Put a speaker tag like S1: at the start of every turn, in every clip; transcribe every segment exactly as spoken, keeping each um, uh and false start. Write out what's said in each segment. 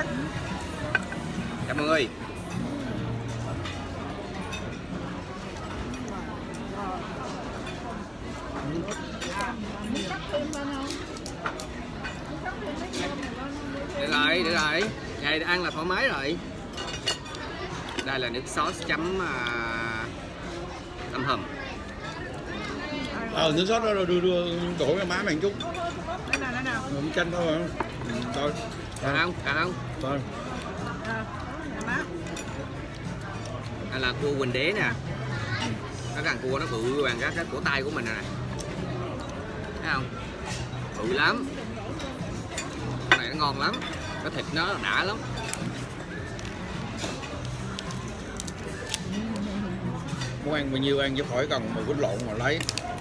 S1: Cảm ơn ơi. Được rồi, được rồi. Ngày ăn là thoải mái rồi. Đây là nước sốt chấm uh, tôm hùm.
S2: Ờ, nước sốt đó đưa, đưa đổ cho má mày chút.
S3: Đây nào, đây nào.
S2: Không chanh thôi hả? Thôi.
S1: Cần không? Cần không?
S2: Thôi.
S3: À, má.
S1: Đây là cua Quỳnh Đế nè. Cái càng cua nó bự bằng cái, cái cổ tay của mình này. Thấy không? Bự lắm. Cái này nó ngon lắm. Cái thịt nó đã lắm.
S2: Muốn ăn bao nhiêu ăn chứ khỏi cần một quýnh lộn mà lấy.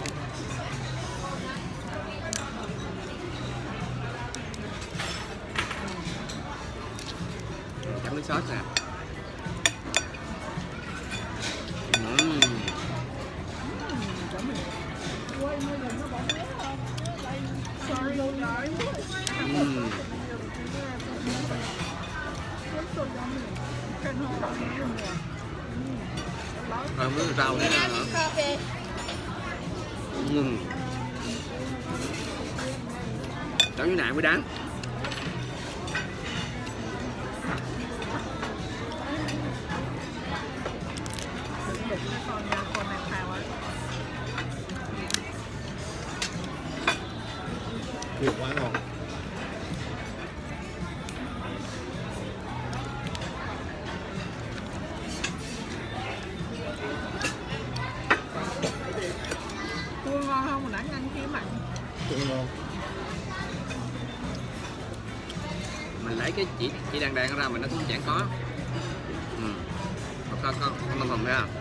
S1: Chấm nước sốt nè. Uhm. Uhm. Rồi không biết rau nữa hả? Uhm. Chấm như này mới đáng.
S2: Tuyệt quá ngon.
S3: Cua ngon không? Hồi nãy ăn kia mặn.
S2: Cua ngon.
S1: Mình lấy cái chỉ chỉ đàn đàn ra mình nó cũng chẳng có. Ừ. Có có con tôm hùm thấy không?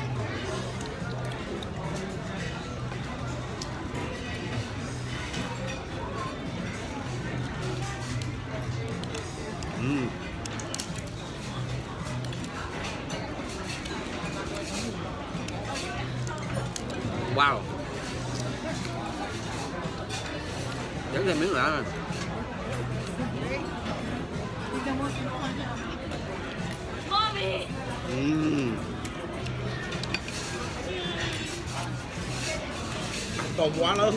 S1: Ừ. Wow. Dẫn thêm miếng nữa rồi. Uhm.
S2: Tôm quá lớn.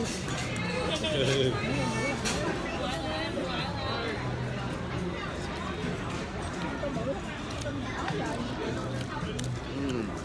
S1: Uhm.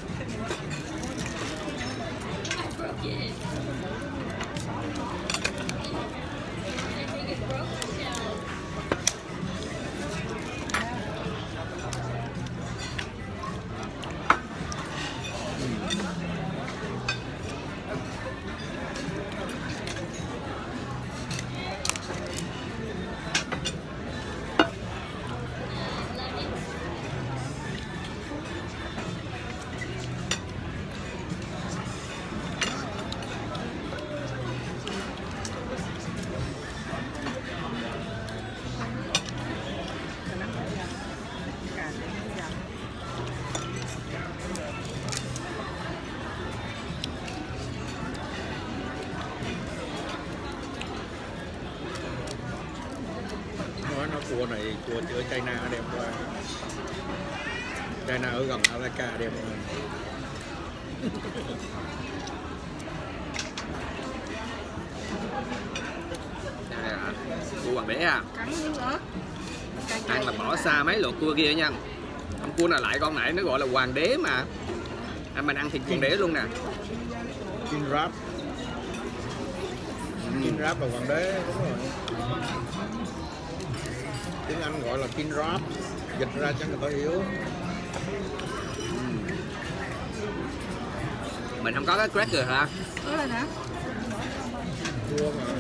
S2: Nói nó cua này cua ở China đem qua. China ở gần Alaska đem qua.
S1: Đây là cua Hoàng Đế à.
S3: Cắn miếng ớt.
S1: Ăn là bỏ xa mấy lượt cua kia nha. Con cua nào lại con nãy nó gọi là Hoàng Đế mà. À, mình ăn thịt Hoàng Đế luôn nè.
S2: King Crab. King Crab là Hoàng Đế, đúng rồi. Tiếng Anh gọi là King Crab. Dịch ra cho người ta hiểu.
S1: Mình không có cái cracker hả?
S3: Đó là hả?
S2: Cua mà.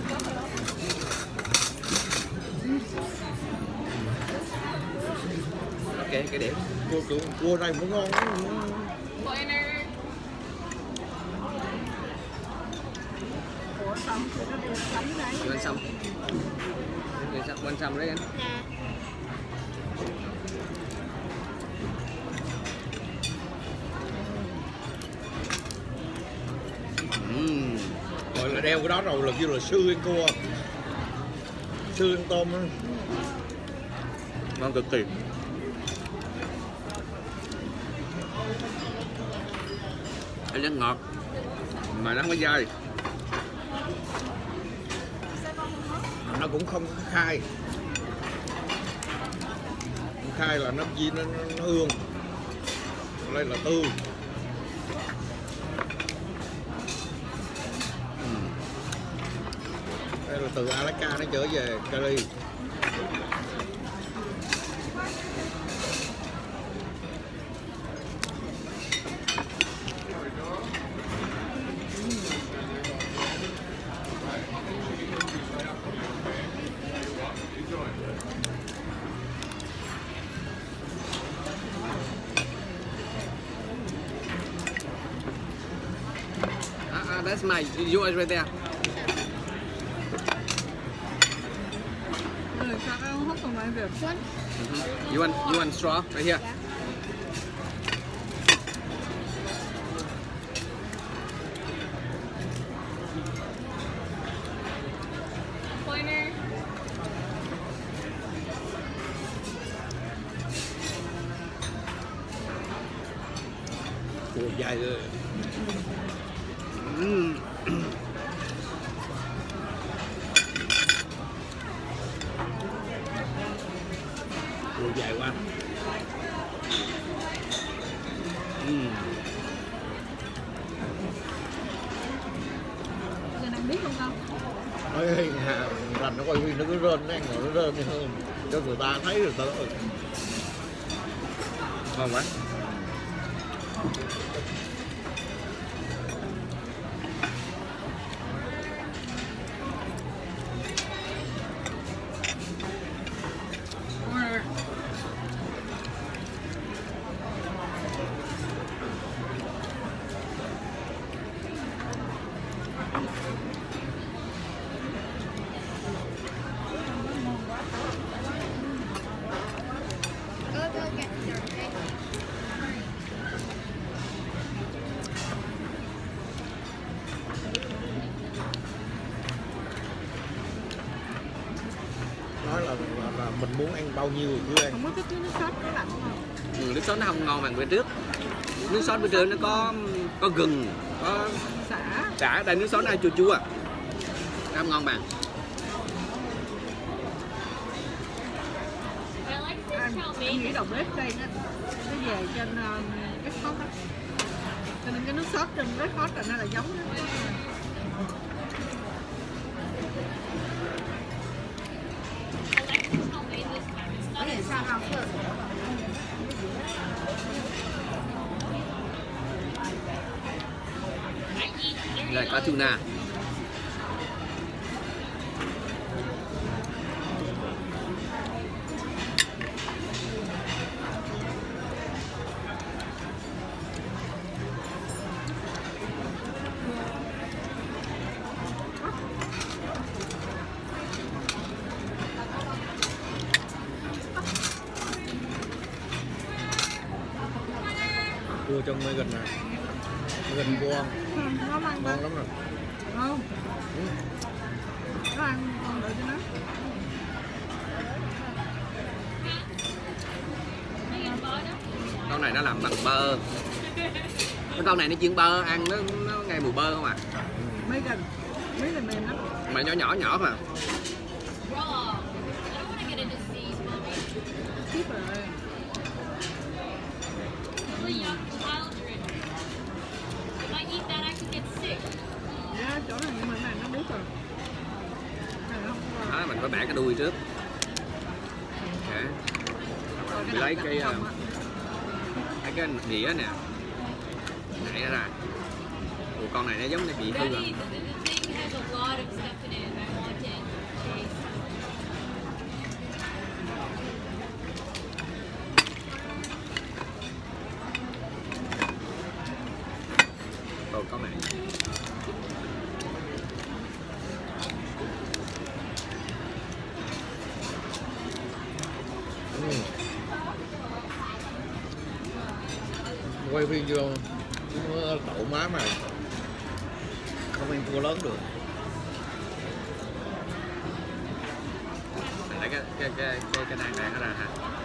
S1: Ok, cái điểm.
S2: Cua, cua, cua này cũng ngon lắm.
S3: Ủa xong thì nó đều cắm đấy.
S1: Quên xong. Quên xong, quên xong đấy anh. Uhm.
S2: Gọi là đeo cái đó rồi là kêu là sư ăn cua. Sư ăn tôm á.
S1: Ngon cực kỳ. Nó rất ngọt mà nó không có dai.
S2: Nó cũng không có khai. Khai là nó chi nó, nó, nó hương. Đây là tươi. Đây là từ Alaska nó trở về Cali.
S1: That's my yours right there.
S3: Rồi sao ăn hút còn lại được?
S1: Mm-hmm. You want you want straw right here?
S4: Pointer.
S2: Ủa dài rồi.
S1: Mm.
S2: Ủa dài quá.
S1: Mm.
S3: Giờ này biết không con?
S2: Nói rành nó coi phim nó cứ rên nó ăn rồi nó rên hơn cho người ta thấy rồi ta nói
S1: Ngon quá.
S2: nói là, là, là mình muốn ăn bao nhiêu thì cứ ăn.
S3: Không có thích cái nước sốt nó lạnh không?
S1: Ừ, nước sốt nó không ngon bằng bữa trước. Nước sốt bữa trước nó có có gừng, có
S3: Xả.
S1: chả. Đây nước sốt nó chua chua, nó không ngon bằng.
S4: I like this
S3: Anh,
S4: chow
S3: anh
S4: mein.
S3: nghĩ đầu bếp đây nó nó về trên uh, cái sốt đó. Cho nên cái nước sốt trên cái sốt là nó là giống đó.
S4: I like this chow mein this time. It's not as I eat very
S1: Đây có tuna.
S2: Cua trong mấy gần này gần cua
S3: Ừ, nó ăn
S2: ngon lắm rồi.
S3: không?
S2: Ừ.
S3: Nó ăn con đợi cho nó.
S1: Con này nó làm bằng bơ. Cái con này nó chiên bơ ăn nó nó ngay mùi bơ không à.
S3: Mấy gần, mấy là mềm lắm.
S1: Mà nhỏ nhỏ nhỏ mà.
S4: raw. I don't want to get into seas, mommy.
S3: Tiếp rồi.
S4: The young children. If I eat that, I could get sick.
S3: Dạ, chỗ này nhưng mà cái này nó biết rồi. Cái này nó không có.
S1: Đó, mình phải bẻ cái đuôi trước. Để
S3: Rồi
S1: mình lấy
S3: đầu
S1: cái
S3: không
S1: uh,
S3: á.
S1: lấy cái đĩa nè, nãy ra. Ủa, con này nó giống như bị hư
S4: Daddy,
S1: rồi.
S4: the, the thing has a lot of stuff in it, and I want it. Okay.
S1: Ồ, con này.
S2: Ừ. Quay phim chưa? Đậu má mày không ăn cua lớn được.
S1: Mình lấy cái cái cái cái cái đàn đàn nó ra hả?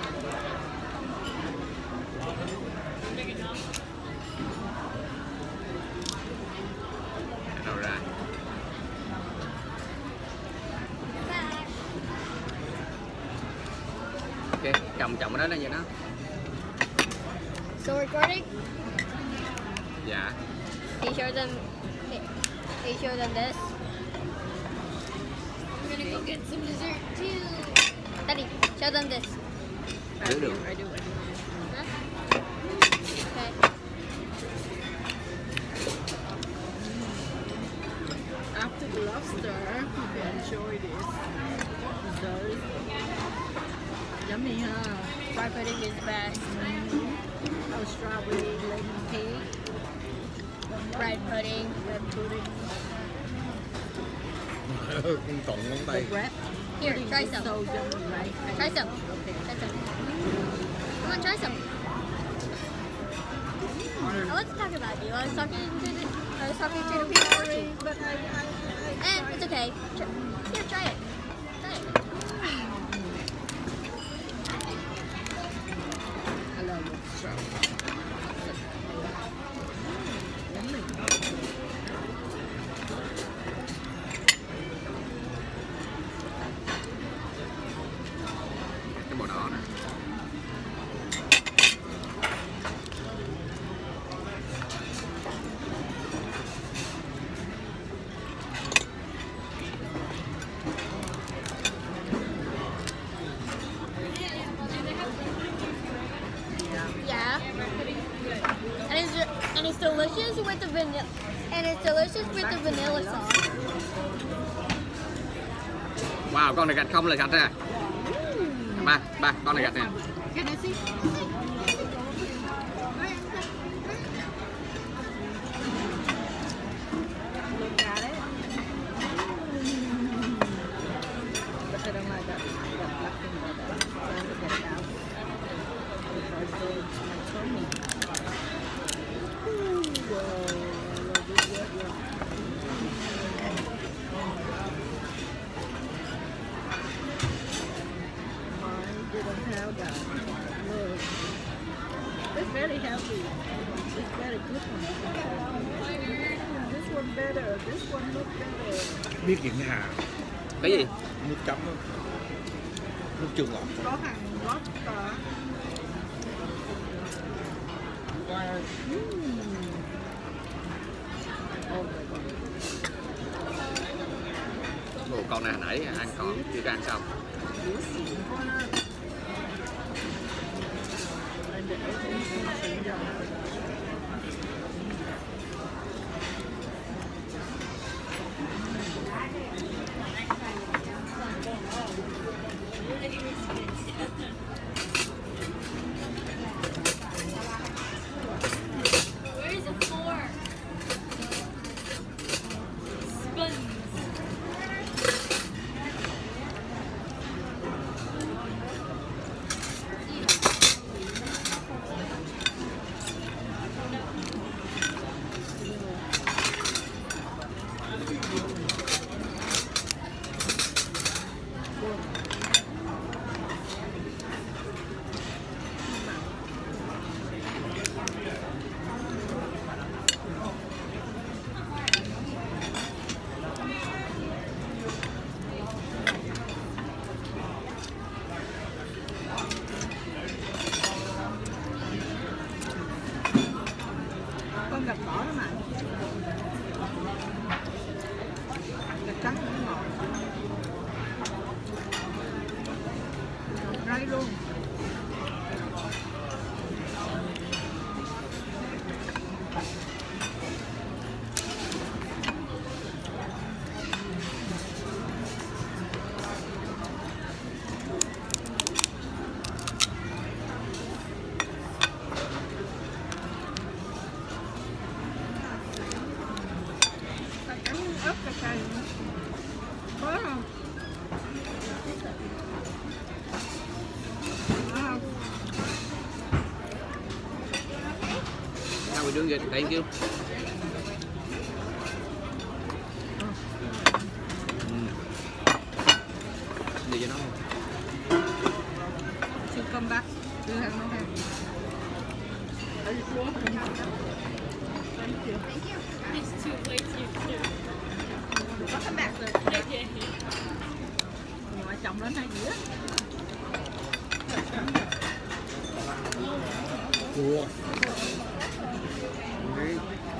S1: Đâu ra? Ok, chồng chồng ở đó nó vậy đó.
S5: Still recording?
S1: Dạ.
S5: Can you show them? Can you show them this?
S4: We're gonna go get some dessert too.
S5: Daddy, show them this.
S3: I
S1: Được,
S3: do,
S1: được.
S3: I do, I do.
S5: Huh? Okay.
S3: After the lobster, you can enjoy this dessert. Yummy, huh?
S5: Fried pudding is best.
S3: Oh, strawberry lemon cake,
S5: Fried pudding.
S3: red pudding,
S2: Còn ngón
S3: the
S2: tay.
S3: bread.
S5: Here,
S3: pudding
S5: try
S3: is
S5: some.
S3: so yummy, right?
S5: Try some.
S3: Okay.
S5: Try some. Come on, try some. I wasn't talking about you. I was talking to the. I was talking to the people watching.
S3: But I, I, I,
S5: Eh, it's okay. Tr- Here, try it. Try it.
S3: I love lobster. Yummy.
S1: Cái màu đỏ này.
S5: Yeah. And it's and it's delicious with the vanilla. And it's delicious with the vanilla sauce.
S1: Wow, con này gạch không là gạch nè. Ba, ba, con này gạch nè.
S3: Can I see? Look at it. But I don't like that, that black thing about that. So I have to get it out. Before it goes to my tummy. Ooh, whoa, I love this, yeah, yeah. Mine didn't have that. Look. It's very healthy. It's very good one. This one better. This one look better.
S2: Biết chuyện Hà.
S1: Cái gì?
S2: Nước chấm đó. Nước chua ngọt.
S3: Có hàng lobster. Mm. Oh my god.
S1: Ồ, con này hồi nãy ăn còn chưa có ăn xong.
S3: This is one. And the egg is in the
S4: Where's the fork? Spoons.
S3: con gạch đỏ đó mà. Gạch trắng cũng ngọt. Ray luôn. Ta cắn ớt cay cay. Có không? Có không?
S1: How we doing good? Thank you. Mm. Gì cho nó không?
S3: come back. Do you have no hand? Are you sure? Thank you.
S4: It's too late to
S3: Có cái bạc rồi.
S4: Okay.
S3: Ngoại chồng lên hai dĩa.
S2: Cua.
S6: Đấy.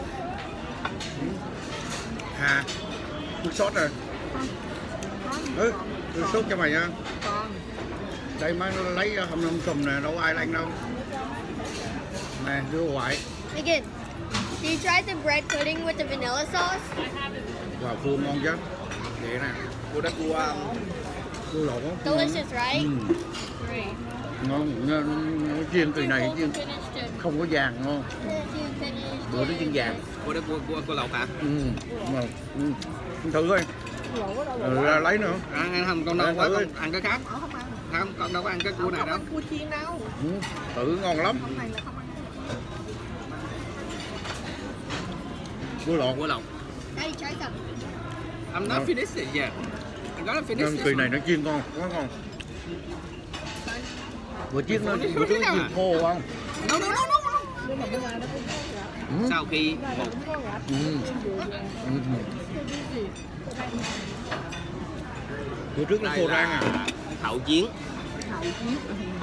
S6: Hà, nước sốt rồi. Ừ, nước sốt cho mày nha.
S3: Còn
S6: Đây má nó lấy hầm hầm sùm nè, đâu ai lanh đâu. Nè, đưa ngoại.
S5: Again, do you try the bread pudding with the vanilla sauce?
S6: Wow, cua ngon chứ.
S1: Vậy nè, cua đó cua
S6: Cua lộn không?
S5: Delicious, right?
S6: Ừ.
S4: Great.
S6: Ngon, nó, nó chiên kỳ này chiên
S5: Finished it.
S6: không có vàng ngon.
S5: Finished
S6: Bữa nó chiên vàng.
S1: cua đó cua cua cua lộc hả?
S6: Ừ. Mà, ừ. Thử coi. Rồi ra lấy nữa.
S1: Ăn ăn không con đâu quá,
S6: Thử
S1: con
S6: đi.
S1: ăn cái khác.
S3: không ăn.
S1: Không, con đâu có ăn cái cua này
S3: Không
S1: đâu.
S3: ăn cua chiên đâu.
S6: Ừ. Thử ngon lắm.
S3: Hôm nay là không ăn.
S6: Cua lộn.
S1: Cua lộc.
S5: Daddy, try some.
S1: I'm not
S6: Ngon.
S1: finished it yet. I gotta finish
S6: Nên
S1: this
S6: kỳ
S1: one.
S6: này nó chiên ngon, quá ngon. Bữa chiên nó
S1: Nó
S6: bữa
S1: chiên
S6: trước
S1: à?
S6: chiên khô không?
S1: No, no, no, no, no.
S3: Nhưng mà bên ngoài nó cũng có gạo.
S6: Ừ.
S1: Sau khi
S3: Bên
S1: một
S3: này cũng có gạo.
S6: Ừ. Ừ. Bữa trước nó
S1: đây
S6: khô rang à.
S1: là hậu chiến.
S3: Hậu chiến.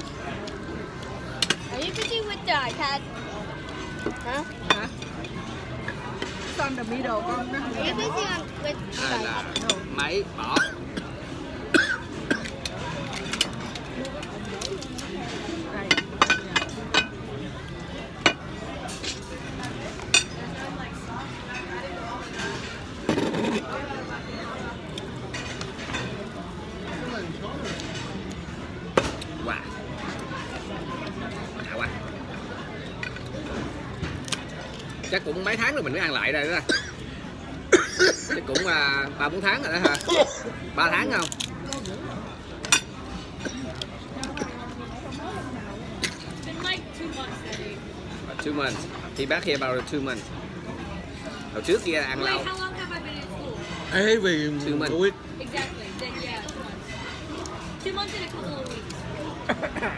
S5: Are you busy with the iPad? Huh?
S3: Hả? It's on the middle con.
S5: Are you busy on with the
S1: Đây là
S5: iPad?
S1: máy bỏ.
S3: Đây.
S1: Wow. Đã quá. Chắc cũng mấy tháng rồi mình mới ăn lại đây đó. Chắc cũng à, ba bốn tháng rồi đó hả? Ba tháng không?
S4: It's been like two months, Daddy.
S1: About two months. He back here about two months. Hồi trước kia ăn
S4: Wait,
S1: lâu.
S4: how long have I been in school?
S6: Ê vì
S1: Sư mình.
S6: Covid.
S4: Exactly. Then yeah, two months. Two months and a couple of weeks.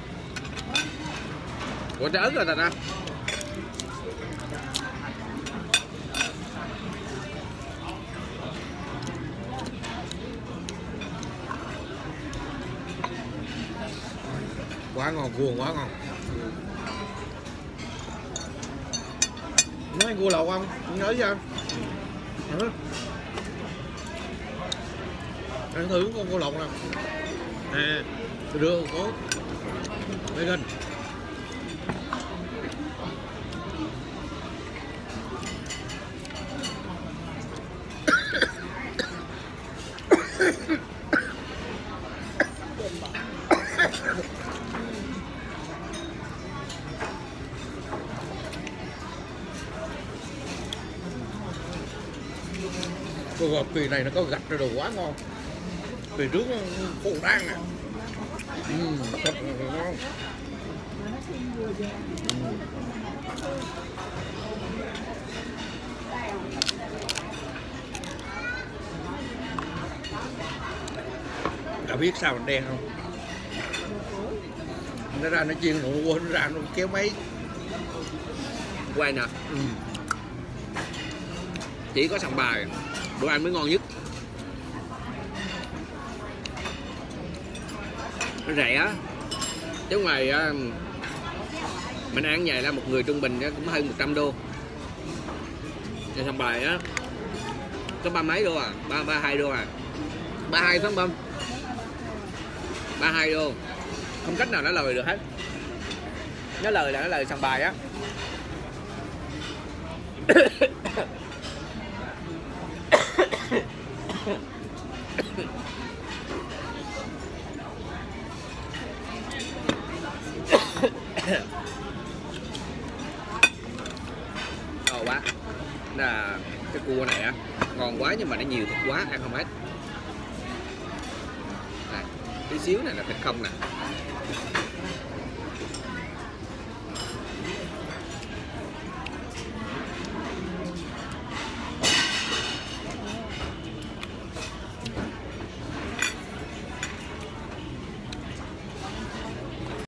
S1: Ủa trái ớt rồi ta ta.
S6: Quá ngon, cua quá ngon. Nói cua lậu không? Nhớ chưa? Ừ. Ăn thử con cua lậu nè. À, đưa cố. Đây gần. Cô gọt kỳ này nó có gạch rồi đồ quá ngon. Kỳ trước nó khô rang nè. Ừ, thật là ngon. Đã biết saoมันđen không? Nó ra nó chiên nó quên nó ra nó kéo máy.
S1: Quay nè.
S6: Ừ.
S1: Chỉ có sòng bài đồ ăn mới ngon nhất. Nó rẻ chứ ngoài mình ăn vậy là một người trung bình cũng hơn một trăm đô. Nhà sòng bài á có ba mấy đô à, ba ba hai đô à, ba hai phải không? Ba hai đô, không cách nào nó lời được hết. Nó lời là nó lời sòng bài á. Ngon quá. Là cái cua này á ngon quá nhưng mà nó nhiều thịt quá ăn không hết. Này, tí xíu này là thịt không nè.